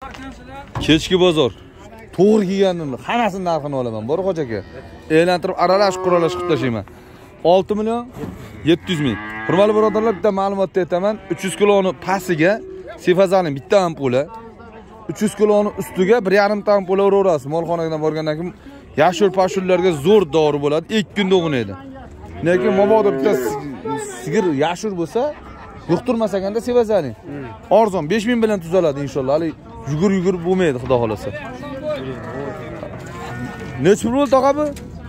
Kechki bozor. To'g'ri kelganimni hammasini narxini olaman. Bor xo'ja aka. E'lantirib aralash quralash qilib tashlayman. 6 million 700 ming. Hurmatli birodarlar, bitta ma'lumotni aytaman. 300 kiloni pastiga Sefazaning bitta ampuli, 300 kiloni ustiga 1,5 ta ampula uraverasiz. Molxonadan borgandan keyin yashil-pashullarga zo'r dori bo'ladi. 2 kunda o'g'inaydi. Lekin mabodo bitta sigir yashil bo'lsa, yuqtirmasaganda Sefazaning. Arzon 5000 bilan tuzaladi inshaalloh. Hali yugur bo'lmaydi, xudo xolasa. Necha pul bo'ldi tog'a bu?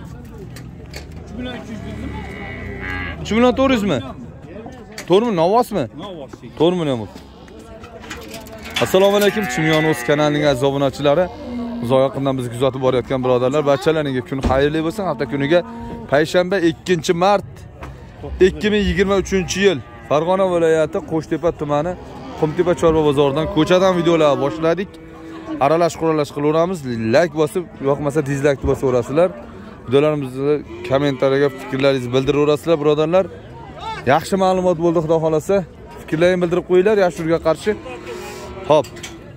3 million 400 mi? To'g'rimi, novvosmi? Novvos. 4 million bo'ldi. Assalomu alaykum, Chimyonos kanalining aziz obunachilari. Uzoq yaqindan bizni kuzatib borayotgan birodarlar, barchalaringizga kun xayrli bo'lsin. Hafta kuniga payshanba 2-mart 2023-yil Farg'ona viloyati Qo'shtepa tumani Qumtepa Chorva bozoridan ko'chadan videolar boshladik. Aralash quralash qilaveramiz. Like bosib, yoqmasa dislike bosib o'rasizlar. Videolarimizni kommentariyaga fikrlaringizni bildiraverasizlar birodarlar. Yaxshi ma'lumot bo'ldi, xudo xolasa. Fikrlaringizni bildirib qo'yinglar Yashurga qarshi. Hop.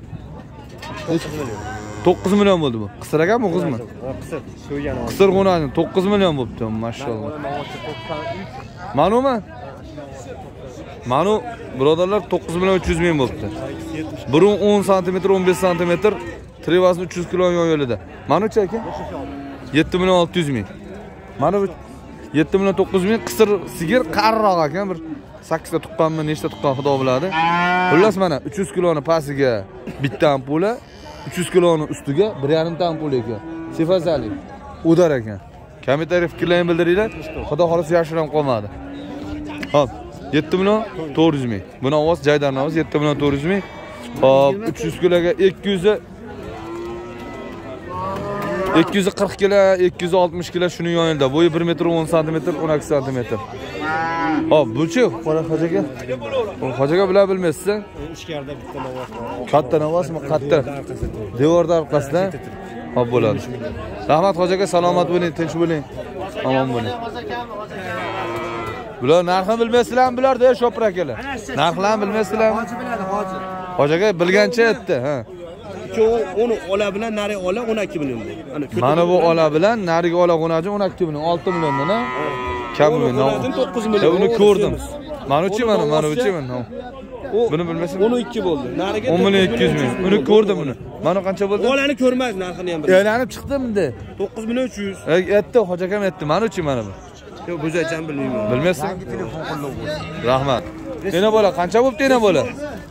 9 million bo'ldi bu. Qisir ekanmi, o'g'izmi? Qisir. So'ygan. Qisir qo'nadi. 9 million bo'libdi, mashalloh. Manumi? Manu birodarlar 9 million 300 ming bo'libdi. Burun 10 cm, 15 cm, trevasini 300 kg yo'lida. Manuchi aka? 7 million 600 ming. Mana bu 7 million 900 ming qisir sigir qarroq ekan, bir 8 ta tuqqanmi, nechta tuqqan xudo biladi. Xullas mana 300 kiloni pastiga bitta ampula, 300 kiloni ustiga 1,5 ta ampula ekan. Sefazali. Udar ekan. Kommentariy fikrlaringizni bildiringlar. Xudo xolasa yashiram qolmadi. Hop, 7 million 400 ming. Buni ovoz joydan ovoz 7 million 400 ming. Hop, 300 kiloga 240 kilo, 260 kilo shuni yonida. Bo'yi 1 metr 10 cm, 12 cm. Hop, buchi xo'jaga. Xo'jaga bilan bilmaysiz. Ichkarida bitta navos bor. Katta navosmi? Katta. Devorda orqasida. Hop bo'ladi. Rahmat xo'jaga, salomat bo'ling, tinch bo'ling. Omon bo'ling. Bular narxini bilmaysizlarmi bularda, shopir akalar? Narxlarni bilmaysizlarmi? Hoji biladi, hoji. Xo'jaga bilgancha aytdi, ha. Uni ola bilan nari ola 12 million bo'ldi. Mana bu ola bilan nariga ola qo'naji 12 million, 6 milliondan, ha? Kam million. 9 million. Buni ko'rdim. Manuchi buchi mana. Buni bilmasam 12 bo'ldi. Nariga 10 million 200 ming. Buni ko'rdim buni. Mana qancha bo'ldi? Olani ko'rmaysiz narxini ham bir. Aylanib chiqdimda. 9 million 300. Aytdi, xo'jakam aytdi. Manuchi mana bu. Yo'q, bo'zaycham bilmayman. Bilmaysan? Telefon qilib. Rahmat. Yana bola qancha bo'libdi yana bola?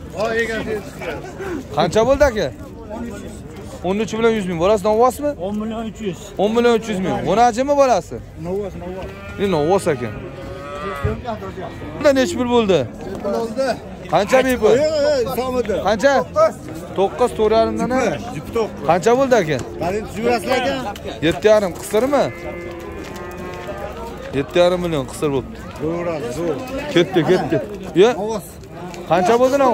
Qancha bo'ldi aka? 13 million 100 ming. Bolasi novvosmi? 10 million 300. 10 million 300 ming. O'najimi bolasi? Novvos. Novvos ekan. Bunda necha pul bo'ldi? Qancha bepul? Qancha? 9 to'rarimdan. Qancha bo'ldi aka? Juraslar ekan. 7,5 qisirmi? 7,5 million qisir bo'libdi. Zo'r. Ketdi. Yo. Qancha bo'ldi lan?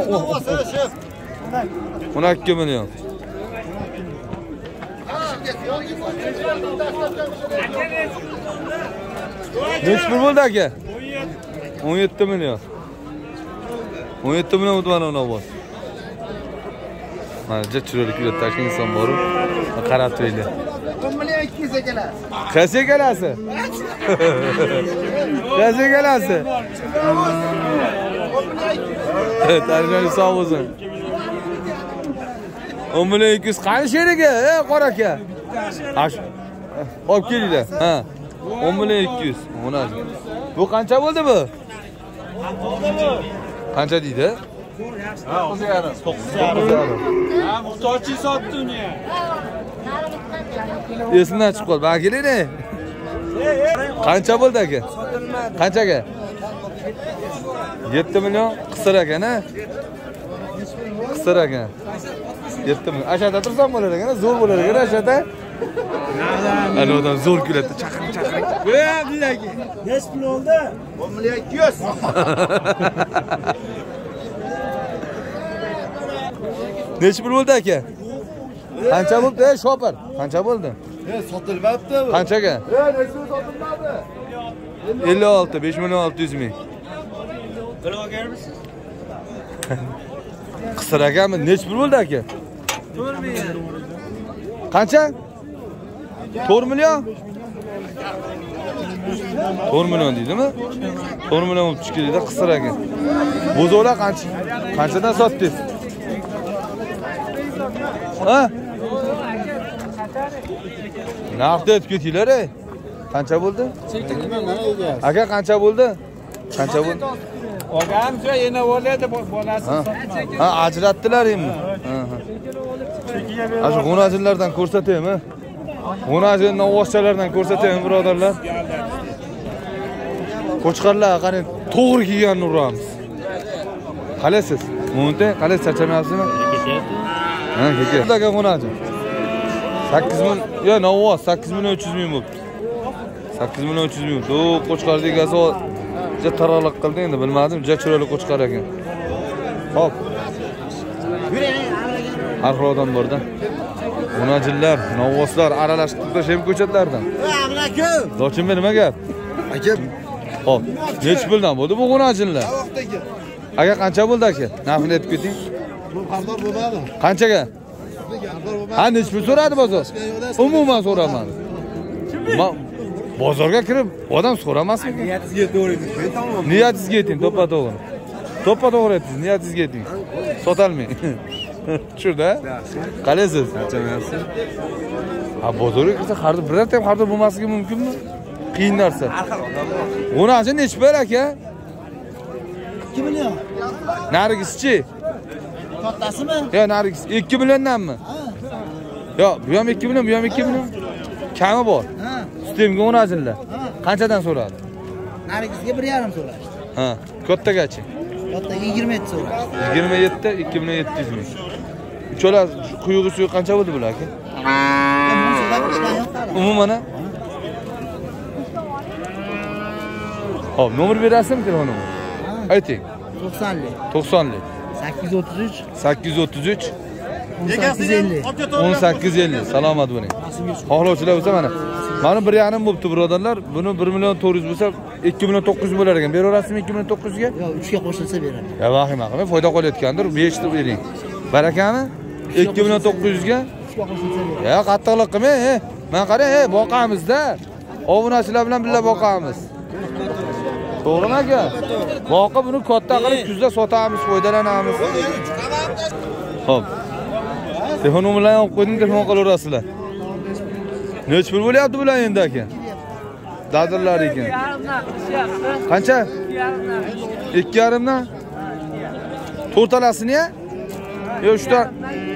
12 million. Necha pul bo'ldi aka? 17 million. 17 million bo'ldi mana uni. Mana chiroyli tashki inson bor. Qarab turaylik. 10 million 200 ekanlar. Qaysi ekalasi? Qaysi ekalasi? Tarjimani sog' bo'lsin. 10 million 200 qani sheriga? Qora aka. Olib kelinglar. Ha. 10 million 200. Mana. Bu qancha bo'ldi bu? Qancha deydi? 9,5. Ha, muhtojchi sotdi uni. Esimdan chiqib qoldi. Bana keling-ne. Qancha bo'ldi aka? Qanchaga? 7 million qisir ekan-a? Qisir ekan. 7 million. Ashada tursam bo'lar ekan, zo'r bo'lar ekan ashada. Ana odam zo'r kuladi. Chaqiring. Voy, billaga. Necha pul oldi? 10 million 200. Necha pul bo'ldi aka? Qancha bo'ldi, shopir? Qancha bo'ldi? Sotilmabdi bu. Qanchaga? Necha sotilmadi? 56, 5 million 600 ming. Bir olganmisiz? Qisir ekanmi? Necha pul bo'ldi aka? Qancha? 4 million? 4 million deydimi? 4 million olib chiqdi, qisir ekan. Bozorlar qanchadan sotdingiz? Ha? Naqd aytib ketinglar, ey. Qancha bo'ldi? Aka qancha bo'ldi? Qancha bo'ldi? Olgancha yana bo'ladi bolasi. Ha, ajratdilar endi. Ha. Shu g'unajinlardan ko'rsataymi? G'unajin novvoschalardan ko'rsataymi, birodarlar? Qo'chqarlar qani to'g'ri kiyganini uramiz. Qalasiz? Mo'nta, qalay charchamayapsizmi? Ha, keke. Bularga g'unajin. 8 ming, yo novvoz 8 million 300 ming bo'libdi. 8 million 300 ming. Do qo'chqarning egasi juda taraqliq qildi endi, bilmadim, juda chiroyli qo'chqar ekan. Hop. Har xil odam borda. G'unajinlar, novvoslar aralashib turib ham ko'chatlardan. Aka. Zochimga nima gap? Aka. Hop. Nech puldan bo'ldi bu g'unajinlar? Aka qancha bo'ldi aka? Narxini aytib keting. Bu qardor bo'ladi. Qanchaga? Ha, nech pul so'radi bozor? Umuman so'ramadi. Bozorga kirib odam so'ramasmi? Niyatingizga to'g'ri ayting. Tamom. Niyatingizga ayting, to'g'ri. To'g'ri ayting, niyatingizga ayting. Sotolmang. Tushirdi? Qalaysiz? Qanchamayapsiz? Ha, bozorga kirsa qarzi birorta ham qarzi bo'lmasligi mumkinmi? Qiyin narsa. G'unajin nech pul aka? 2 million. Narigisi-chi? Kattasimi? Yo, narigisi 2 milliondanmi? Yo, bu ham 2 million, bu ham 2 million. Kami bor. Ha. Sistemga g'unajinlar. Qanchadan so'radi? Narigisiga 1,5 so'rashdi. Ha, kattagachi. Kattaga 27 so'rashdi. 27 2 million 700 ming. Ucholar quyug'i suvi qancha bo'ldi bular aka? Umuman ha? Hop, nomer berasizmi telefon nomeri? Ayting. 90lik. 90lik. 833 833 1850. 1850. Salomat bo'ling. Xohlovchilar bo'lsa mana. Mana 1,5 bo'libdi birodarlar. Buni 1 million 400 bo'lsa 2 million 900 bo'lar ekan. Beraverasizmi 2 million 900 ga? Yo, 3 ga qo'shilsa beraman. Ya vahima qilmang, foyda qolayotgandir. 5 ta bering. Barakami? 2 million 900 ga? 3 ga qo'shilsa beraman. Ya qattiqlik qilmang, Men qarang, boqamiz-da. Obunachilar bilan birga boqamiz. To'g'rimi aka? Boqib buni katta qilib kuzda sotamiz, foydalanamiz. Xo'p. Telefon nomerlarini olib qo'ydim, telefon qilaverasizlar. Nech pul bo'lyapti bular endi aka? Dadillar ekan. Qancha? 2,5 dan? To'rtalasini-ya? Yo, 3 ta.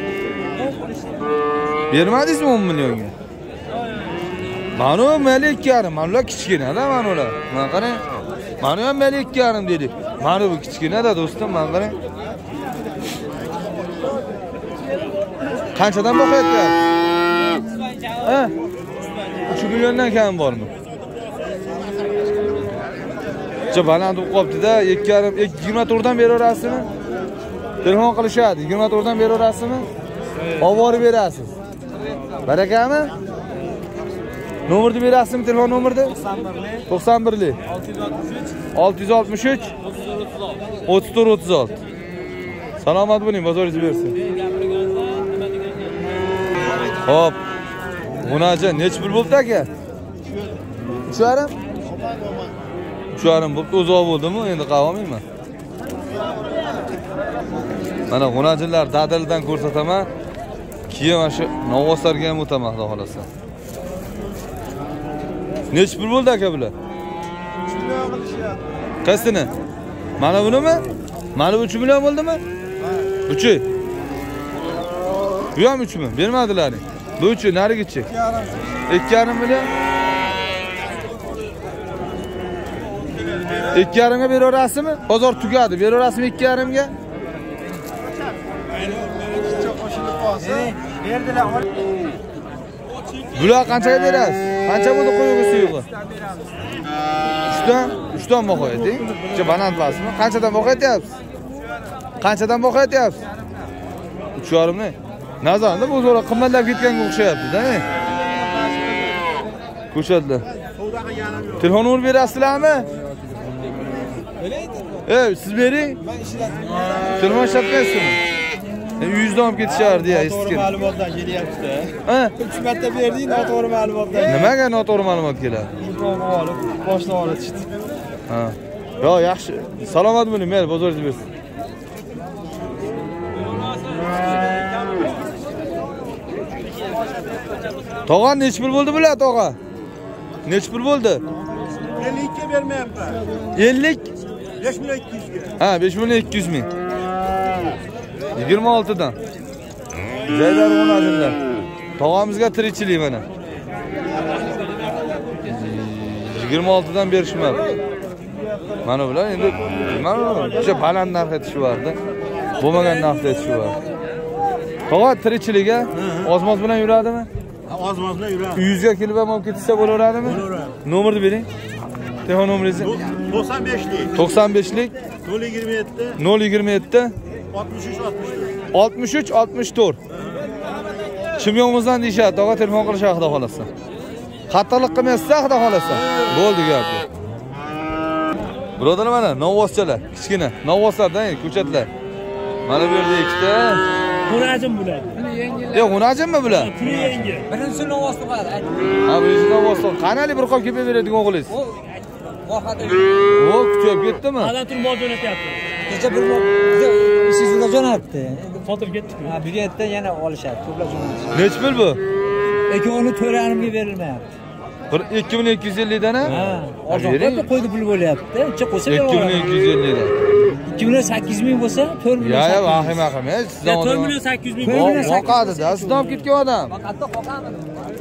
Bermadingizmi 10 millionga? Mana bu mali 2,5, mana kichkina-da mana ular. Mana qarang. Mana ham mali 2,5 dedik. Mana bu kichkina-da do'stim, mana qarang. Qanchadan boqayapsiz? Ha? 3 milliondan kam bormi? Juda baland bo'lib qolibdi-da, 2,5 24 dan beraverasizmi? Telefon qilishadi, 24 dan beraverasizmi? Olib berasiz. Barakami? Nomerni berasizmi, telefon nomerni? 91lik 663 3436. Salomat bo'ling, bozoringiz bersin. Hop. G'unajin nech pul bo'ldi aka? 3,5? 3,5 bo'ldi, uzoq bo'ldimi? Endi qavolmayman. Mana g'unajinlar dadildan ko'rsataman. Keyin mana shu novvoslarga ham o'taman, xudo xolasa. Nech pul bo'ldi aka bular? 3 million qilishyapti. Qaysini? Mana bunimi? Mana bu 3 million bo'ldimi? Ha. 3. Bu ham 3 mi? Bermadilaring. Bu 3 narigichi. 2,5 million. 2,5 ga beraverasizmi? Bozor tugadi. Beraverasizmi 2,5 ga? Berdilar. Bular qanchaga berasiz? Qancha bo'ldi quyug'i suyug'i? 3 dan boqayapsiz. Juda baland basmi? Qanchadan boqayapsiz? Qanchadan boqayapsiz? 3,5 mi? Nazarda bu zo'ra qimmatlab ketganga o'xshayapti-da. Ko'chatlar. Telefon nomer berasizlarmi? Siz bering. Men ishlatmayman. Telefon ishlatmaysizmi? 100 olib ketishardi ya, To'g'ri eski. ma'lumotdan kelyapti. Ha? 3 marta berding, noto'g'ri ma'lumotdan. Nimaga noto'g'ri ma'lumot keladi? Imkonni olib, boshdan olib chiqdi. Ha. Yo, yaxshi. Salomat bo'ling, mayli, bozoringiz bersin. Tog'a nech pul bo'ldi bular, tog'a? Nech pul bo'ldi? 52 ga bermayapman. 50? 5200 ga. Ha, 5200 ming. 26 dan. Zaydar o'nadinglar. Tog'amizga tirikchilik mana. 26 dan berishmadi. Mana bular endi mana o'sha baland narx aytishyapti. Bo'lmagan narx aytishyapti. Tog'a tirikchiliga ozmoz bilan yuradimi? Ozmoz bilan yuradi. 100 ga kelib ham olib ketsa bo'laveradimi? Bo'laveradi. Nomerni bering. Telefon nomeringizni. 95lik. 95lik 027 027 63 64. 63 64. Chimyonimizdan deyshadi, tog'a telefon qilishadi xudo xolasa. Xatolik qilmaysiz, xudo xolasa. Bo'ldi gap. Birodarlar mana novvoschalar, kichkina novvoslardan, ko'chatlar. Mana bu yerda ikkita. Xunajim bular. Yo'q, xunajimmi bular? Puli yangi. Birinchi novvos tug'adi. Ha, birinchi novvos. Qanali bir qop kelib beradigan o'g'lingiz? O, kuchayib ketdimi? Hali turib mol jo'natyapti. Kecha bir ishingizga jo'natdi. Sotib ketdik. Ha, bu yerda yana olishadi, to'plab jo'natishadi. Nech pul bu? Lekin uni to'larimga berilmayapti. 2250 dan. Ha, ozoqda qo'ydi pul bo'lyapti. Uncha qo'ysa 2250 dan. 2.8 ming bo'lsa 4 million. Ya, vahima qilma. Ya 4 million 800 ming. Qoqadi-da, sizdan olib ketgan odam. Faqatda qoqami.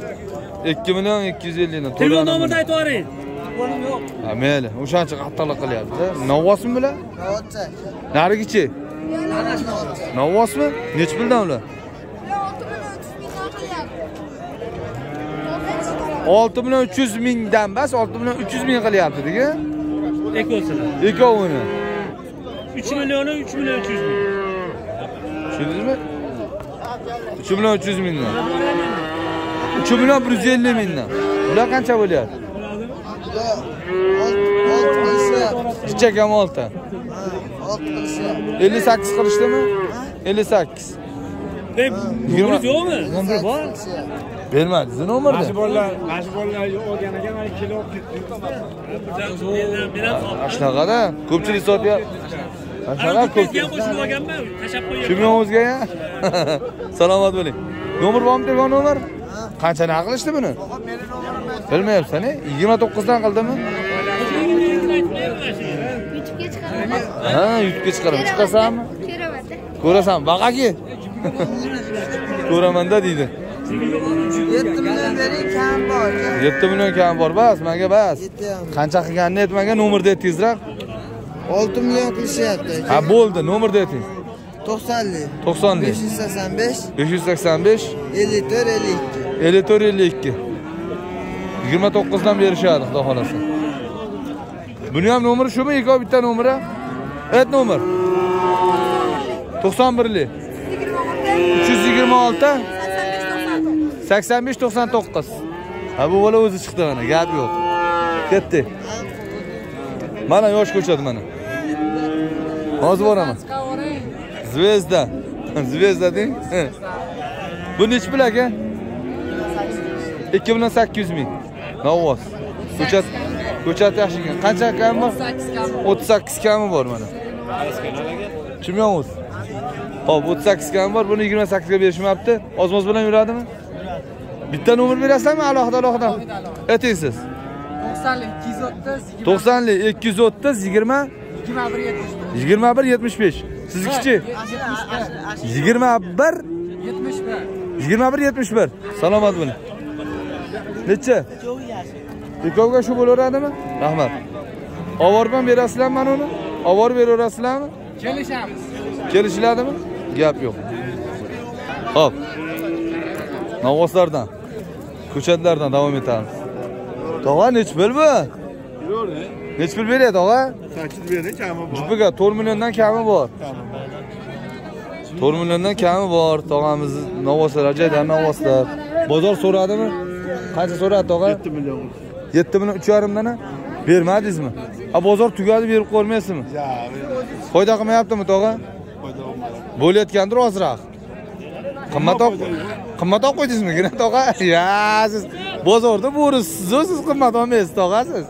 2.250 dan. Telefon nomerini aytib yuboring. Qo'lim yo'q. Ha, mayli, o'shancha qattiqlik qilyapti. Novvosmi bular? Novvoscha. Narigichi? Novvosmi? Nech puldan ular? 6.300 mingdan bas, 6.300 ming qilyapti, dega. Ekosilar. Ikkovini. 3 million 3 million 300 ming. Tushundingizmi? 3.300 mingdan. 3.150 mingdan. Bular qancha bo'lyapti? Kichik ham 6. 58 qilishdimi? 58. Deb, nomer yo'qmi? Nomer bor. Bermadingiz nomerni? Mashbonlar olganiga mana kilo olib ketdi. Ashunaqada ko'pchilik sotyapti. Ashunaqada ko'pchilik. qo'shib olganmi? Tashab qo'ygan. Chimyonimizga ya. Salomat bo'ling. Nomer bormi, telefon nomer? Qancha naq qilishdi buni? Bilmayapsan-a? 29 dan qildimi? YouTube'ga chiqaraman. Ha, YouTube'ga chiqaraman. Chiqasanmi? Ko'raman-da. Ko'rasan, baqaki. Ko'raman-da deydi. 7 million bering kam bor. 7 million kam bor, bas, menga bas. Qancha qilganini aytmaga, nomerni aytingizroq. 6 million qilishyapti. Ha, bo'ldi, nomerni ayting. 90lik. 90lik. 585 585 54 52. 54 52. 29 dan berishadi, xudo xolasa. Buni ham nomeri shumi, ikki bitta nomeri? Ayt nomer. 91lik. 326 85 99. Ha, bu bola o'zi chiqdi mana, gap yo'q. Ketdi. Mana yosh ko'chadi mana. Hozir boraman. Zvezda. Zvezda deng. Bu nech pul aka? 2.800 ming. Novvos. Ko'chat yaxshi ekan. Qancha kami bor? 38 kami bor mana. Chimyonmiz. Hop, 38 kami bor. Buni 28 ga berishmabdi. Ozmoz bilan yuradimi? Bitta nomer berasizmi? Alohida. Ayting siz. 90lik 230 20 21 75. Siznikichi? 21 71. Salomat bo'ling. Necha? Ikkovga shu bo'laveradimi? Rahmat. Ovorib ham berasizlarmi mana uni? Ovorib beraverasizlarmi? Kelishamiz. Kelishiladimi? Gap yo'q. Hop. Novvoslardan, ko'chatlardan davom etamiz. Tog'a nech pul bu? Nech pul beradi tog'a? 8 bering, kami bor. Jupiga 4 milliondan kami bor. 4 milliondan kami bor. Tog'amiz novvoslar, ajoyib novvoslar. Bozor so'radimi? Qancha so'radi tog'a? 7 million. 7 million 3,5 dan bermadingizmi? Ha, bozor tugadi, berib qo'ymaysizmi? Ya, Foyda qilmayaptimi tog'a? foyda olmadi. Bo'layotgandir ozroq. Qimmat qo'ydingizmi? Gina tog'a. Ya, siz bozorda bo'risiz, siz qimmat olmaysiz, tog'a siz.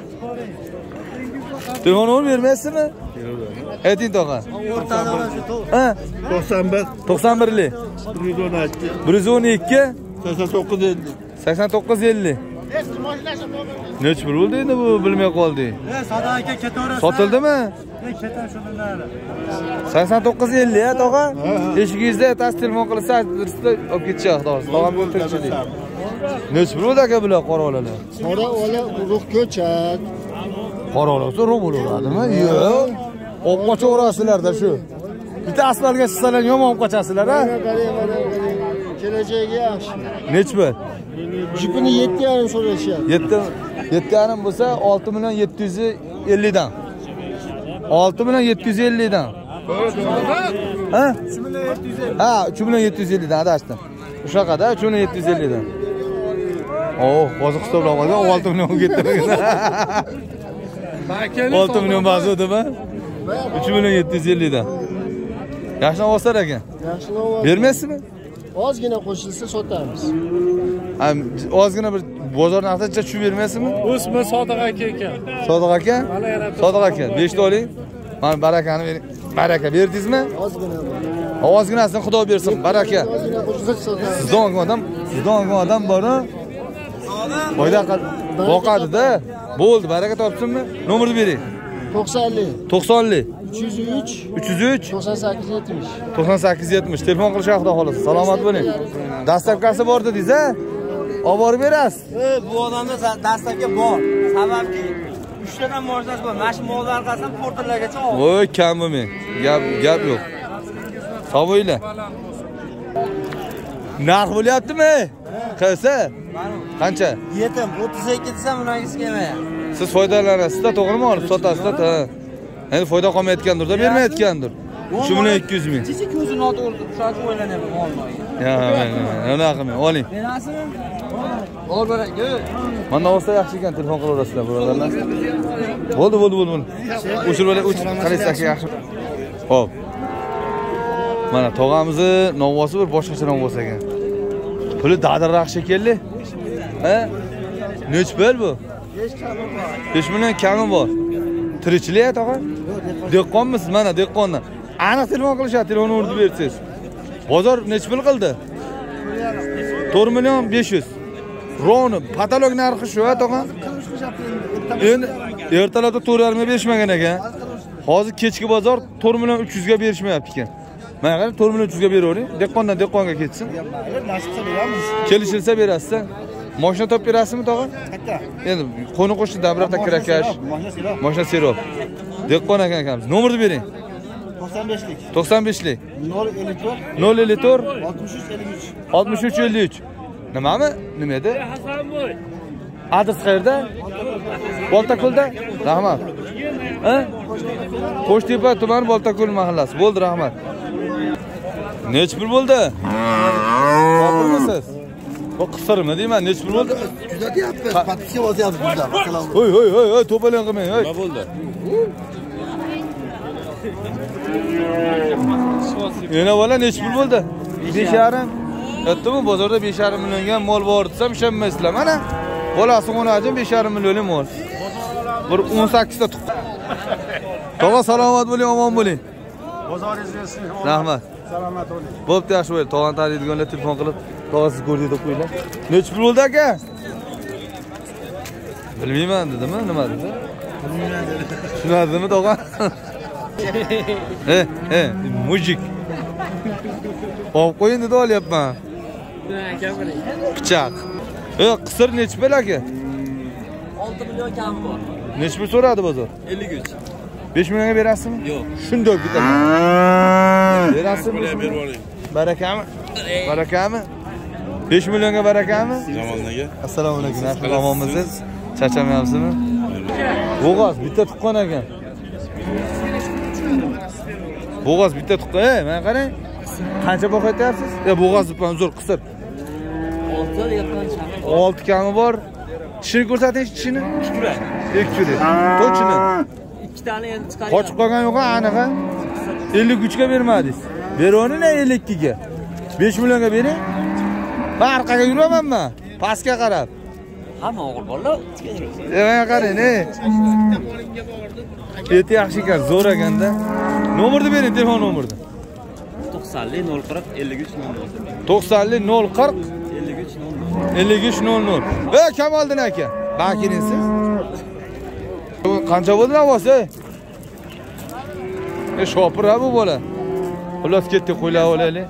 Telefon nomeri bermaysizmi? Ayting tog'a. Ha? 91 91lik. 112 8950. Nech pul bo'ldi endi bu bilmay qoldik. Sada aka ketaverasiz. Sotildimi? Ketar shundan. 8950 ya tog'a. Eshigingizda tas telefon qilsa, olib ketishaq to'g'risi. Tog'am o'tirchilik. Nech pul bo'ldi aka bular qora olalar? Qora ola urug' ko'chat. Qora olasa ro'q bo'laveradimi? Yo'q. Olib qochaverasizlar-da shu. Bitta asfaltga chiqsalar yomon olib qochasizlar, ha? Kelajagiga yaxshi. Nech pul? Jipini 7,5 so'rashyapti. 7,5 bo'lsa 6 million 750 dan. 6 million 750 dan. Ha? 3 million 750. Ha, 3 million 750 dan adashdim. O'shaqada 3 million 750 dan. Oh, hozir hisoblab olgan 6 million ketdi. 6 million bazodimi? 3 million 750 dan. Yaxshi olsar ekan. Yaxshi olasiz. Bermaysizmi? Ozgina qo'shilsa sotamiz. Ozgina bir bozor narxicha tushib bermaysizmi? O'sma Sodiq aka ekan. Sodiq aka? Sodiq aka, 5 ta oling. Mana barakani bering. Baraka berdingizmi? Ozgina. Ozginasini Xudo bersin, baraka. Ozgina qo'shilsa sotamiz. Sizdan odam bor-a? Foyda boqadi-da. Bo'ldi, baraka topsinmi? Nomerni bering. 90lik 303 9870 telefon qilishga xudo xolasa. Salomat bo'ling. Dastavkasi bor dedingiz-a? Olib borib berasiz. Bu odamda dastavka bor. Sababki 3 tadan mo'jizasi bor. Mana shu mollar qasam portallargacha oldi. Voy, kam bo'lmang. Gap yo'q. Sog' bo'linglar. Narx bo'lyaptimi? Qaysi? Qancha? Yetim 32 desam unangiz kelmayapti. Siz foydalanasizda, to'g'rimi? Olib sotasizda, ha. Endi foyda qolmayotgandir-da, bermayotgandir. 3 million 200 ming. Kecha ko'zini o'tirdi, shuning o'ylanyapman molni. Ya, unaqa qilmang, oling. Berasizmi? Ol baraka. Mana olsa yaxshi ekan, telefon qilaverasizlar, birodarlar. Bo'ldi. O'chirib oling, qaraysiz aka yaxshi. Xo'p. Mana tog'amizni novosi bir boshqacha novos ekan. Puli dadirroq shekilli. Ha? Nech pul bu? 5 million kami bor. Tirikchilik tog'a? Dehqonmisiz? Mana dehqondan. Aniq telefon qilishadi, telefonni urib bersangiz. Bozor nech pul qildi? 4 million 500. Roni patolog narxi shu, tog'a? Endi ertalabda 4,5 berishmagan ekan. Hozir kechki bozor 4 million 300 ga berishmayapti ekan. Mana qarang, 4 million 300 ga beravering. Dehqondan dehqonga ketsin. Nasibsa beramiz. Kelishilsa berasiz. Mashina topib berasizmi, tog'a? Katta. Endi qo'ni qo'shni dabratda kirakash. Mashina serob. Dehqon akamiz. Nomerni bering. 95lik 054 63 53. Nimami? Nima edi? Hasanboy. Adres qayerda? Boltako'lda? Rahmat. Ha? Qo'shtepa tumani Boltako'l mahallasi. Bo'ldi, rahmat. Nech pul bo'ldi? Topilmisiz? Bu qisirmi deyman, nech pul bo'ldi? Kuzatyapti. Patishga bosyapti bizda. Masalan. Hoy, to'palang qilmang, hoy. Nima bo'ldi? Yana bola nech pul bo'ldi? 5,5. Aytdim-ku, bozorda 5,5 millionga mol bor desam ishonmaysizlar. Mana bolasi o'najim 5,5 millionlik mol. Bir 18 ta tuqqan. Tog'a salomat bo'ling, omon bo'ling. Bozoringiz bersin. Rahmat. Salomat bo'ling. Bo'pti, yaxshi bo'ldi. Tog'ani taniydiganlar telefon qilib, tog'a siz ko'rdingiz deb qo'yinglar. Nech pul bo'ldi aka? Bilmayman dedimi? Nima dedi? Bilmayman dedi. Tushunadimi tog'a? Mujik. Olib qo'yin dedi, olyapman. Pichoq. Qisir nech pul aka? 6 million kam bor. Nech pul so'radi bozor? 53. 5 millionga berasizmi? Yo'q. Shundoq bitadi. Berasizmi? Berib oling. Barakami? Barakami? 5 millionga barakami? Zamondaga. Assalomu alaykum. Yaxshi omonmisiz? Charchamayapsizmi? Bo'g'oz bitta tuqqan ekan. Bo'g'oz bitta tuqqan. Mana qarang. Qancha baho aytyapsiz? Bo'g'oz bilan zo'r qisir. 6 yaqin shahar. 6 kami bor. Tishini ko'rsating, tishini. Ikkiri. To'chini. 2 tani endi chiqargan. Qochib qolgan yo'q, aniq. 53 ga bermadingiz. Beroni ne 52 ga? 5 millionga bering. Men orqaga yuramanmi? Pastga qarab. Hamma o'g'il bolalar. Menga qarang, Eti yaxshi ekan, zo'r ekanda. Nomerni bering, telefon nomerini. 90 040 53 00. 90 040 53 00. 5300. Kamoliddin aka, bakirinsiz. Qancha bo'ldi navosi? Shopir bu bola. Xullas ketdik, qo'ylab olaylik.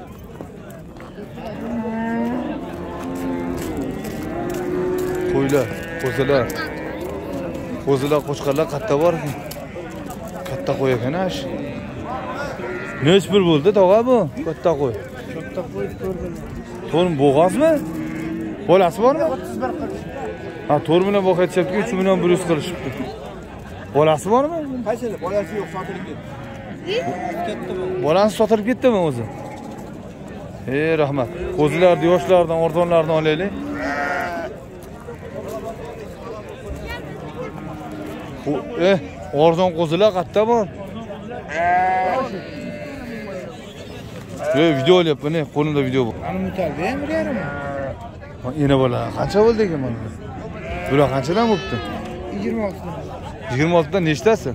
Qo'ylar, qo'zilar. Qo'zilar, qo'chqarlar qatta bor ekan. Katta qo'y ekan ash. Nech pul bo'ldi tog'a bu? Katta qo'y. Katta qo'y 4 bo'g'azmi? Bolasi bormi? 31 qilish. Ha, 4 million bo'q aytishyapti, 3 million 100 qilishibdi. Bolasi bormi? Qaysini? Bolasi yo'q, sotilib ketdi. Bolasi sotilib ketdimi o'zi? Rahmat. Qo'zilarni, yoshlardan, arzonlardan olaylik. Arzon qo'zilar qatta bor. Video olyapman, qo'limda video bor. Ana mutalda ham berarmi? Yana bola qancha bo'ldi ekan mana? Bular qanchadan bo'pti? 26 dan. 26 dan nechtasi?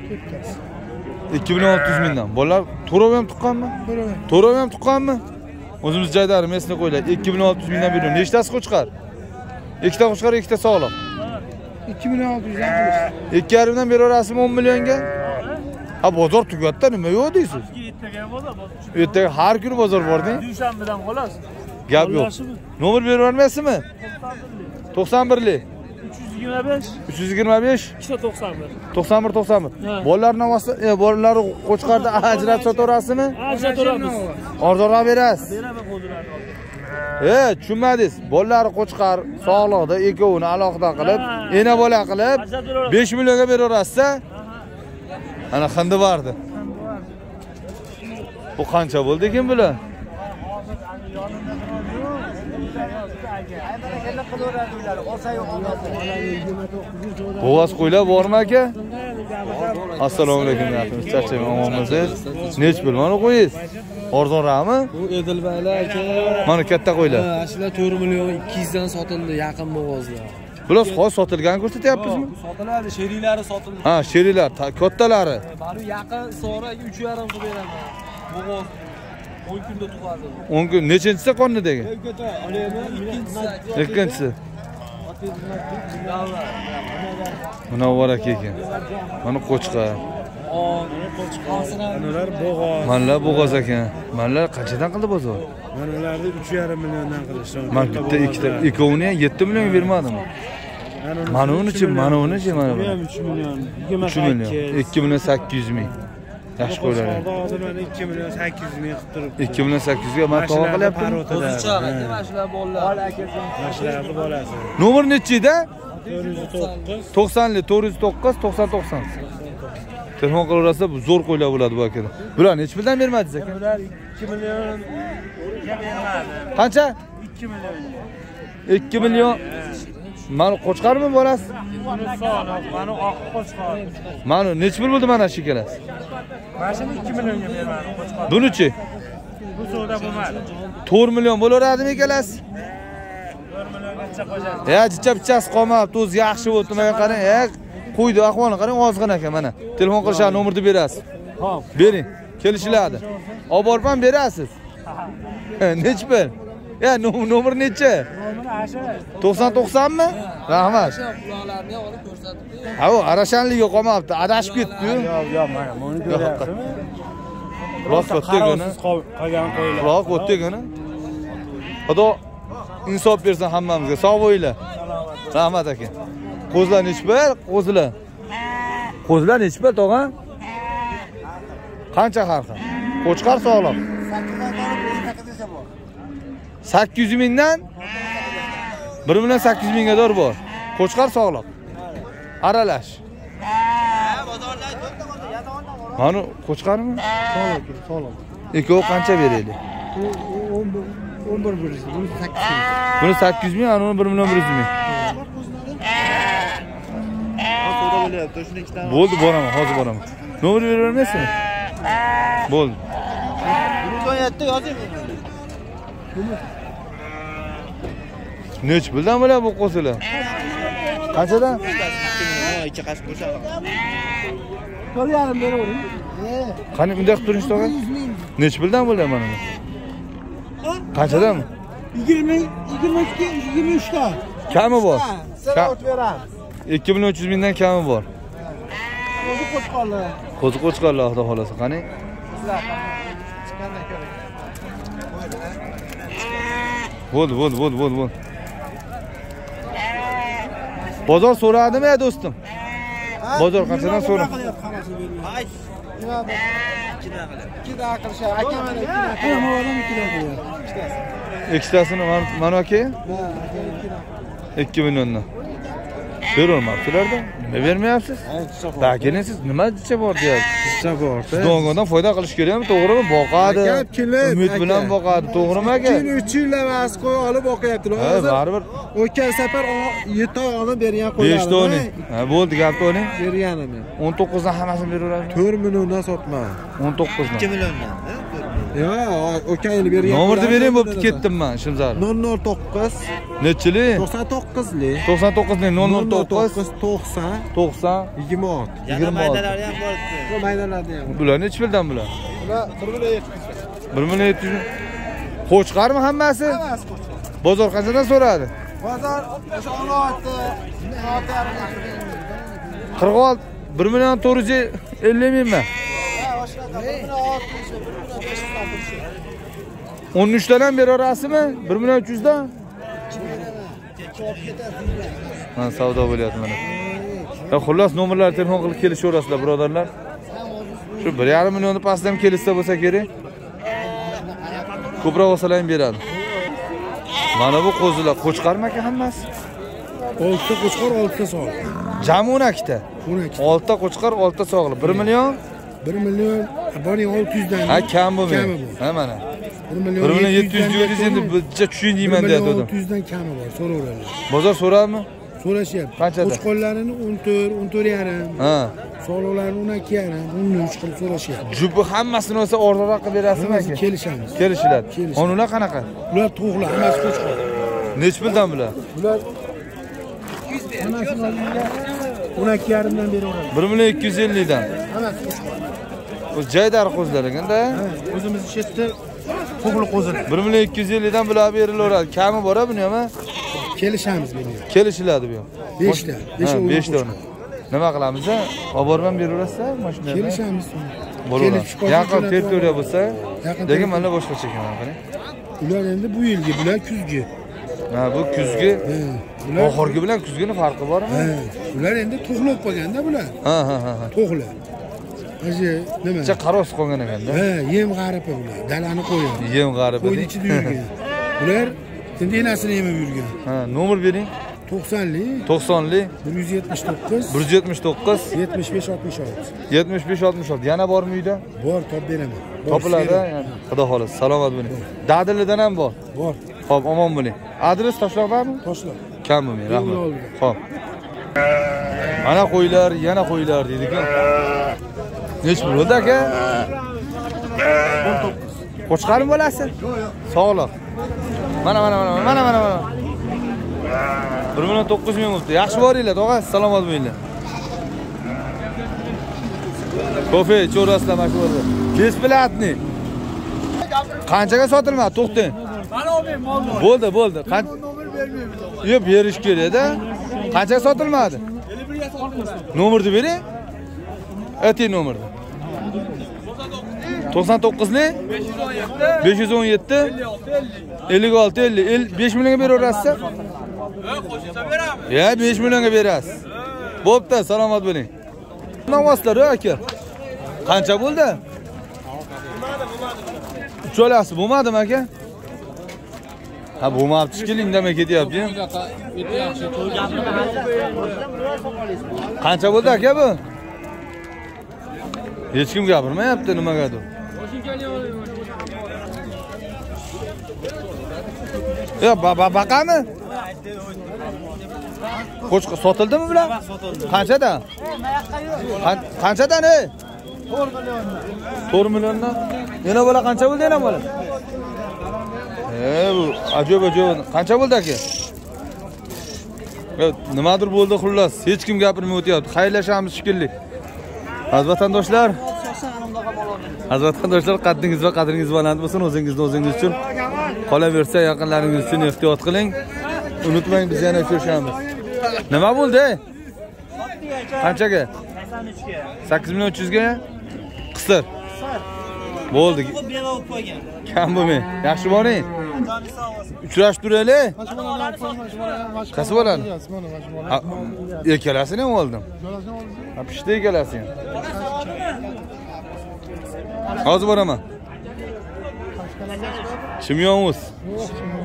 2600 mingdan. Bolalar to'rov ham tuqqanmi? To'rov ham tuqqanmi? O'zimiz joydari mesni qo'ylar. 2600 mingdan beriyor. Nechtasi qo'chqar? Ikkita qo'chqar, ikkita sog'liq. 2600 dan qilish. 2,5 dan beraverasizmi 10 millionga? Ha, bozor tugatda nima yo'q deysiz? Ertaga bozor. Ertaga har kuni bozor bor-da. Dushanbadan qo'las. Gap yo'q. Nomer beravermaysizmi? 91lik. 325 325 291. 91. Bolalar navosi, bolalar qo'chqarda ajratib sotaverasizmi? Ajratamiz. Arzonroq berasiz. Beraman qo'zilarni. Tushunmadingiz. Bolalar qo'chqar sog'liqda ikkovini alohida qilib, ena bola qilib 5 millionga beraverasiz-a? Ana xindi bordi. Bu qancha bo'ldi ekan bular? Bo'g'az qo'ylar bormi aka? Assalomu alaykum rahmat. Charchamayman, omonmisiz? Nech pul mana qo'yingiz? Arzonroqmi? Bu Edilbaylar aka. Mana katta qo'ylar. Ashlar 4 million 200 dan sotildi yaqin bo'g'ozlar. Bular hozir sotilgan ko'rsatyapsizmi? Sotiladi, sheriylari sotildi. Ha, sherilar, kattalari. Bari yaqin so'raga 3,5 qilib beraman. Bo'g'oz 10 kunda tug'adi. 10 kun nechinchisi qonnidagi? Ikkinchisi. Munavvar aka ekan. Mana qo'chqa. Ular bo'g'oz. Manlar bo'g'oz ekan. Manlar qanchadan qildi bozor? Mana ularni 3,5 milliondan qilishdi. Men bitta ikkita ikkovini 7 million bermadim. Mana unichi, mana bu. 3 million. 3 million. 2 million 800 ming. Yaxshi qo'ylar. Hozir mana 2 million 800 ming qilib turibdi. 2 million 800 ga men to'g'ri qilyaptimi? O'zicha mashlar bolalar. Mashlarni bolasi. Nomer nechida? 409 90 409 90 90. Telefon qilaversa zo'r qo'ylar bo'ladi bu akada. Bular nech puldan bermadingiz aka? Bular 2 million bermadi. Qancha? 2 million. 2 million. Mana qo'chqarmi bolasi? Buni sog'liq, mana oq qo'chqor. Mana nech pul bo'ldi mana shu ikkalasi? Mashina 2 millionga bermadi qo'chqor. Bunichi? Bu savdo bo'lmadi. 4 million bo'laveradimi ikkalasi? 4 milliongacha qo'yadi. Jicha-bichasi qolmabdi, o'zi yaxshi bo'ldi. Menga qarang, qo'ydi ahvolini qarang, ozg'in ekan mana. Telefon qilishar nomerni berasiz. Xo'p. Bering, kelishiladi. Olib borib ham berasiz. Nech pul? Nomer necha? Nomeri asha. 90 mi? Rahmat. Ularni olib ko'rsatib. Ha, u arashanligiga qolmabdi, adashib ketdi-yu. Yo'q, mana buni ko'ryapsizmi? Rost o'tdegani. Qolgan qo'ylar. Rost o'tdegani. Xudo insof bersin hammamizga. Sog' bo'linglar. Rahmat aka. Qo'zlar nech pul? Qo'zlar. Qo'zlar nech pul, tog'a? Qancha harqi? Qo'chqar sog'liq. 800 mingdan 1 million 800 mingga dor bor. Qo'chqar sog'liq. Aralash. Mana qo'chqarmi? Sog'liq. Ikkovi qancha beraylik? 11 berishdi. Buni 800 ming. Buni 800 ming, ana 1 million 100 ming. Bo'ldi, boraman, hozir boraman. Nomer beravermaysizmi? Bo'ldi. 87 yozing. Nech puldan bular bu qo'zilar? Qanchadan? 2 qash bo'lsa. Qo'lyarim beravering. Qani bunday qilib turing tog'a? Nech puldan bular mana bu? Qanchadan? 22 23 ta. Kami bor. Sen ot beram. 2300 mingdan kami bor. O'zi qo'chqorlar. Qo'zi qo'chqorlar xudo xolasa qani? Bo'ldi. Bozor so'radimi ya do'stim? Bozor qanchadan so'ra? Ay. Nima bu? 2 da qilishar. Aka mana 2 da. Nima odam 2 da qo'yadi. Ikkitasini mana aka? 2 milliondan. Berolmabsizlarda. Nima bermayapsiz? Dakini siz nima jicha bor deyapsiz? Jicha bor. Dongodan foyda qilish kerakmi, to'g'rimi? Boqadi. Umid bilan boqadi, to'g'rimi aka? 3 yil emas qo'y olib boqyaptilar. Ha, baribir. O'tgan safar 7 oy olib bergan qo'ylar. 5 ta oling. Ha, bo'ldi, gapni oling. Berganim. 19 dan hammasini beraveramiz. 4 milliondan sotma. 19 dan. 2 milliondan. Yo'q, o'tgan yil bergan. Nomerni bering, bo'pti, ketdim men, ishim zarur. 009 Nechili? 99lik. 99 ning 009 90 90 26. Yana maydalari ham bor edi. Bu maydalarda ham. Bular nech puldan bular? Bular 1 million 700. 1 million 700. Qo'chqarmi hammasi? Hammasi qo'chqar. Bozor qanchadan so'radi? Bozor o'sha 16 46 1 million 450 mingmi? 13 tadan beraverasizmi? 1 million 300 dan? Ha, savdo bo'lyapti mana. Ya xullas nomerlar telefon qilib kelishaverasizlar, birodarlar. Shu 1,5 millionni pastda ham kelishsa bo'lsa kerak. Ko'proq olsalar ham beradi. Mana bu qo'zilar qo'chqarmi aka hammasi? 6 ta qo'chqor, 6 ta sog'liq. Jami 12 ta. 6 ta qo'chqar, 6 ta sog'liq. 1 million 1 million 600 dan. ha kam bo'lmaydi. Ha mana. 1 million 700 diyoruz endi bitta tushun deyman deyapti odam. 600 dan kami bor, so'raveradi. Bozor so'radimi? So'rashyapti. Qanchada? Qo'chqorlarini 14, 14,5. Ha. Sog'liqlarini 12,5, 13 qilib so'rashyapti. Jupi hammasini olsa o'rtaroq qilib berasizmi aka? Kelishamiz. Kelishiladi. Onular qanaqa? Ular to'g'ri, hammasi qo'chqor. Nech puldan bular? Bular hammasini 12,5 dan beraveradi. 1 million 250 dan. Hammasi qo'chqor. Bu joydar qo'zlar ekanda. O'zimiz chetda to'g'ri qo'zilar. 1 million 250 dan bular berilaveradi. Kami bor-a buni ham? Kelishamiz buni. Kelishiladi bu. 5 ta. 5 ta. Nima qilamiz? Olib borib ham beraverasizlar mashinada. Kelishamiz. Bo'ladi. Yaqin teritoriya bo'lsa, lekin mana boshqacha ekan qarang. Ular endi bu yilgi, bular kuzgi. Ha, bu kuzgi. Bular Oxirgi bilan kuzgini farqi bormi? Ular endi to'g'lab qolganda bular. Ha. To'g'la. O'zi nima? Cha qaros qolgan ekanda. Yem g'aribi bular. Dalani qo'yadi. Yem g'aribi. Qo'yni ichida yurgan. Bular endi enasini yemab yurgan. Ha, nomer bering. 90lik 90lik 179 179 75 66. 75 66. Yana bormi uyda? Bor, topib beraman. Topiladi. Xudo xolos. Salomat bo'ling. Dadilidan ham bor. Bor. Xo'p, omon bo'ling. Adres Toshloqdami? Toshloq. Kam bo'lmang, rahmat. Xo'p. Mana qo'ylar, yana qo'ylar deydi-ku. Nech bo'ldi aka? 19. Qo'chqarmi bo'lasi? Yo'q. Sog'liq. Mana. 1 million 900 ming bo'libdi. Yaxshi boringlar, tog'a, salomat bo'linglar. Kofe cho'raslar mana shu yerda. Besplatni. Qanchaga sotilmadi? To'xtang. Mana olmay molni. Bo'ldi. Nomer bermaymiz. Yo'q, berish kerak-da. Qanchaga sotilmadi? 51 ga sotamiz. Nomerni bering. Ayting nomerni. 99lik 517 56 50 5 millionga beraverasiz? Qo'shimcha beramiz. Ya 5 millionga berasiz. Bo'pti, salomat bo'ling. Navoslar aka. Qancha bo'ldi? Ucholasi bo'lmadimi aka? Ha, bo'lmabdi, keling demay ketyapti. Qancha bo'ldi aka bu? Hech kim gapirmayapti nimagadir. Ya baqami? Qo'chqa sotildimi bular? Qanchadan? Qanchadan? 4 milliondan. Yana bola qancha bo'ldi yana bola? Bu ajoyib. Qancha bo'ldi aka? Nimadir bo'ldi xullas. Hech kim gapirmay o'tyapti. Xayrlashamiz shekilli. Aziz vatandoshlar, qaddingiz va qadringiz baland bo'lsin. O'zingiz uchun, qolaversa yaqinlaringiz uchun ehtiyot qiling. Unutmang, biz yana ko'rishamiz. Nima bo'ldi? Qanchaga? 8300 ga? Qisir. Bo'ldi. Kam bo'lmay. Yaxshi boring. Uchrashib turaylik. Qaysi bo'ladi? Ikkalasini ham oldim. Pishdi ikkalasi ham. Hozir boraman. Chimyonmiz.